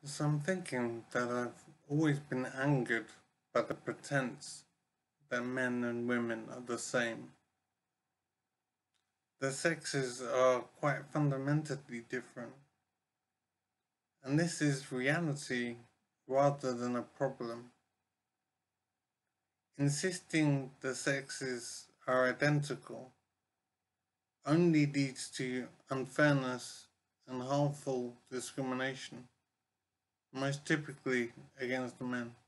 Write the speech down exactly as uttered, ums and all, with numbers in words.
So I'm thinking that I've always been angered by the pretense that men and women are the same. The sexes are quite fundamentally different, and this is reality rather than a problem. Insisting the sexes are identical only leads to unfairness and harmful discrimination, most typically against men.